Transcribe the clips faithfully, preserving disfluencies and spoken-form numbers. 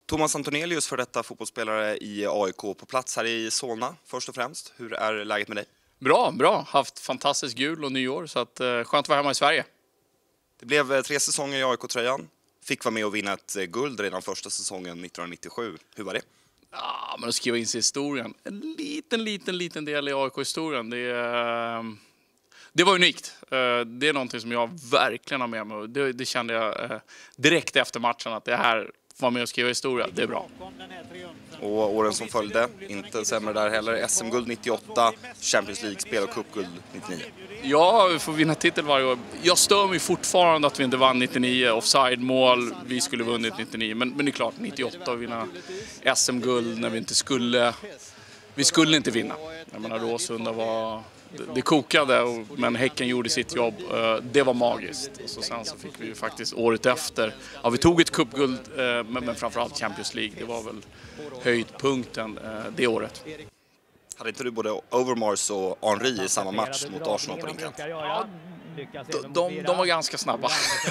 Thomas Antonelius, för detta fotbollsspelare i A I K, på plats här i Solna först och främst. Hur är läget med dig? Bra, bra. Haft fantastiskt jul och nyår, så att, eh, skönt att vara hemma i Sverige. Det blev tre säsonger i A I K-tröjan. Fick vara med och vinna ett guld redan första säsongen nittonhundranittiosju. Hur var det? Ja, men att skriva in sig i historien. En liten, liten, liten del i A I K-historien. Det, eh, det var unikt. Eh, det är någonting som jag verkligen har med mig. Det, det kände jag eh, direkt efter matchen, att det här var med och skriva historia. Det är bra. Och åren som följde, inte sämre där heller. S M-guld nittioåtta, Champions League-spel och cupguld nittionio. Ja, vi får vinna titel varje år. Jag stör mig fortfarande att vi inte vann nittionio. Offside-mål, vi skulle vunnit nittionio. Men, men det är klart, nittioåtta och vinna S M-guld när vi inte skulle... Vi skulle inte vinna. Jag menar, Råsunda var... Det kokade, och, men Häcken gjorde sitt jobb. Det var magiskt. Och så sen så fick vi ju faktiskt året efter... Ja, vi tog ett cupguld, men, men framförallt Champions League. Det var väl höjdpunkten det året. Hade inte du både Overmars och Henry i samma match mot Arsenal på din kant? Ja, de, de, de var ganska snabba.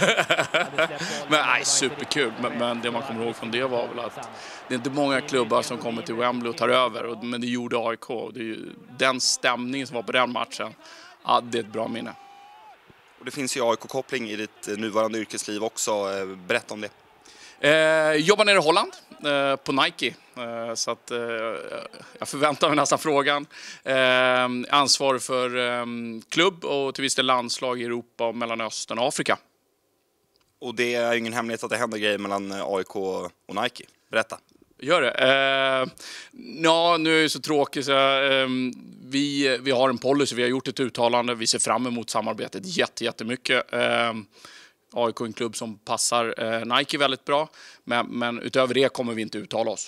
Men nej, superkul. Men, men det man kommer ihåg från det var väl att det är inte många klubbar som kommer till Wembley och tar över. Men det gjorde A I K. Det är ju, den stämningen som var på den matchen, ja, det är ett bra minne. Och det finns ju A I K-koppling i ditt nuvarande yrkesliv också. Berätta om det. Eh, jobbar nere i Holland eh, på Nike, eh, så att, eh, jag förväntar mig nästan frågan. Eh, ansvar för eh, klubb och till viss del landslag i Europa, och Mellanöstern och Afrika. Och det är ju ingen hemlighet att det händer grejer mellan A I K och Nike. Berätta. Gör det. Eh, ja, nu är det så tråkigt. Så, eh, vi, vi har en policy, vi har gjort ett uttalande. Vi ser fram emot samarbetet jätte, jättemycket. Eh, A I K är en klubb som passar eh, Nike väldigt bra. Men, men utöver det kommer vi inte uttala oss.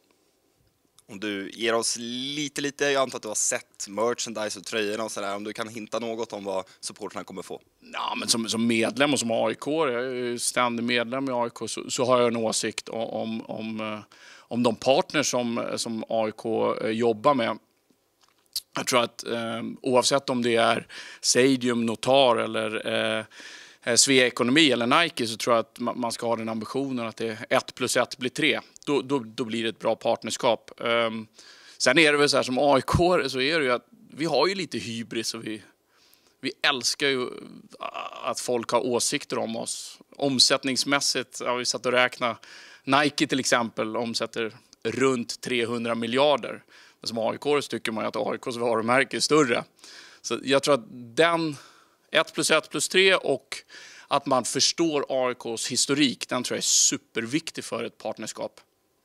Om du ger oss lite, lite, jag antar att du har sett merchandise och tröjorna och sådär. Om du kan hinta något om vad supporterna kommer få. Ja, men som, som medlem och som A I K, jag är ständig medlem i A I K, så, så har jag en åsikt om, om, om de partners som, som A I K jobbar med. Jag tror att eh, oavsett om det är Stadium, Notar eller eh, Svea Ekonomi eller Nike, så tror jag att man ska ha den ambitionen att det är ett plus ett blir tre. Då, då, då blir det ett bra partnerskap. Um, sen är det väl så här, som A I K, så är det ju att vi har ju lite hybris, och vi, vi älskar ju att folk har åsikter om oss. Omsättningsmässigt har vi satt och räkna. Nike till exempel omsätter runt trehundra miljarder. Men som A I K så tycker man ju att A I Ks varumärke är större. Så jag tror att den... ett plus ett plus tre, och att man förstår A I Ks historik, den tror jag är superviktig för ett partnerskap.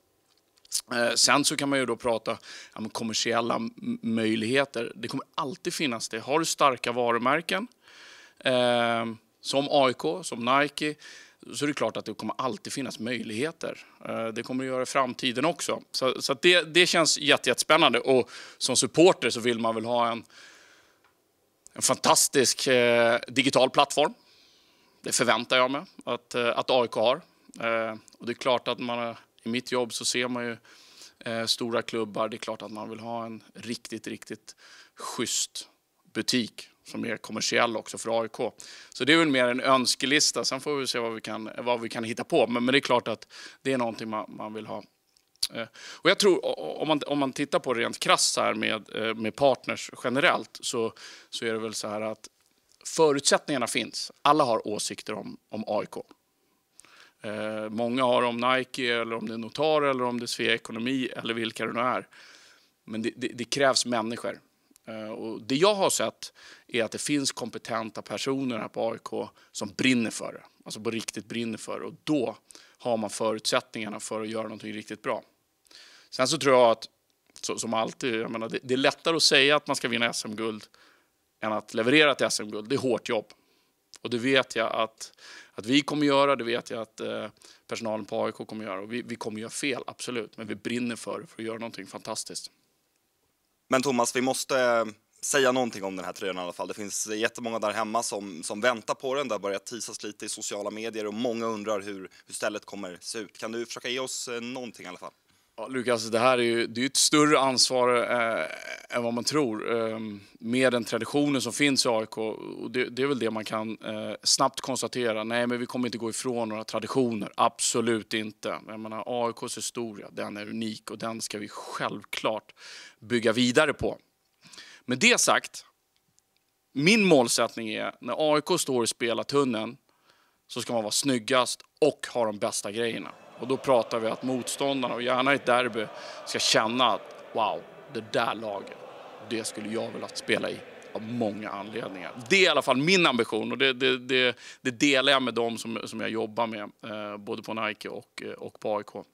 Eh, sen så kan man ju då prata om kommersiella m- möjligheter. Det kommer alltid finnas det. Har du starka varumärken eh, som A I K, som Nike, så är det klart att det kommer alltid finnas möjligheter. Eh, det kommer att göra i framtiden också. Så, så att det, det känns jätte, jättespännande. Och som supporter så vill man väl ha en En fantastisk eh, digital plattform. Det förväntar jag mig att, eh, att A I K har. Eh, och det är klart att man, i mitt jobb så ser man ju eh, stora klubbar. Det är klart att man vill ha en riktigt, riktigt schysst butik som är kommersiell också för A I K. Så det är väl mer en önskelista. Sen får vi se vad vi kan, vad vi kan hitta på. Men, men det är klart att det är någonting man, man vill ha. Och jag tror, om man, om man tittar på rent krasst här med, med partners generellt, så, så är det väl så här att förutsättningarna finns. Alla har åsikter om, om A I K. Eh, många har om Nike, eller om det är Notar, eller om det är Svea Ekonomi, eller vilka det nu är. Men det, det, det krävs människor. Eh, och det jag har sett är att det finns kompetenta personer här på A I K som brinner för det. Alltså på riktigt brinner för det. Och då har man förutsättningarna för att göra någonting riktigt bra. Sen så tror jag att, så, som alltid, jag menar, det, det är lättare att säga att man ska vinna S M-guld än att leverera ett S M-guld. Det är hårt jobb. Och det vet jag att, att vi kommer göra, det vet jag att eh, personalen på A I K kommer göra. Och vi, vi kommer göra fel, absolut. Men vi brinner för det, för att göra någonting fantastiskt. Men Thomas, vi måste säga någonting om den här tröjan i alla fall. Det finns jättemånga där hemma som, som väntar på den. Det har börjat teasas lite i sociala medier och många undrar hur, hur stället kommer se ut. Kan du försöka ge oss någonting i alla fall? Ja, Lukas, det här är ju det är ett större ansvar eh, än vad man tror. Eh, med den traditionen som finns i A I K. Och det, det är väl det man kan eh, snabbt konstatera. Nej, men vi kommer inte gå ifrån några traditioner. Absolut inte. Jag menar, A I K:s historia, den är unik och den ska vi självklart bygga vidare på. Med det sagt, min målsättning är när A I K står i spelartunneln så ska man vara snyggast och ha de bästa grejerna. Och då pratar vi att motståndarna, och gärna i ett derby, ska känna att wow, det där laget, det skulle jag vilja spela i av många anledningar. Det är i alla fall min ambition och det, det, det, det delar jag med dem som, som jag jobbar med, eh, både på Nike och, och på A I K.